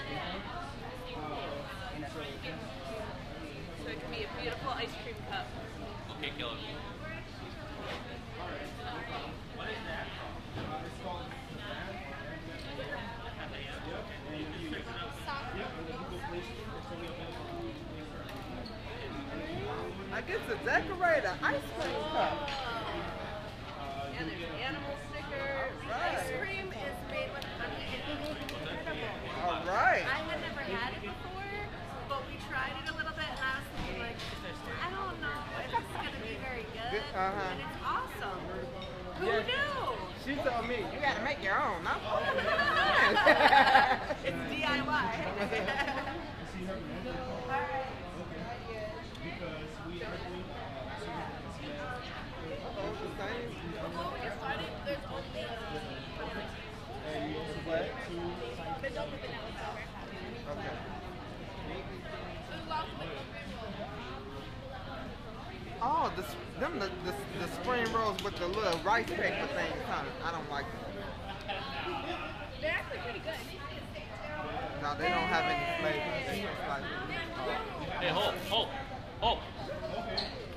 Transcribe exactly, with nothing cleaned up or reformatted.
So it can be a beautiful ice cream cup. Okay, killer. I get to decorate an ice cream cup. And there's animal stickers. Right. Ice cream is made with honey and it's incredible. All right. I had never had it before, but we tried it a little bit and I was thinking like, I don't know if it's going to be very good. Uh-huh. And it's awesome. Who Yeah. knew? She told me, you got to make your own. I'm It's D I Y. Before we get started, there's only What? there's only vanilla flavor. Okay. There's lots of vanilla. Oh, the, s- them the, the, the spring rolls with the little rice paper things, huh? I don't like them. They're actually pretty good. No, they don't have any flavor. They just like, Hey, hold, hold, hold.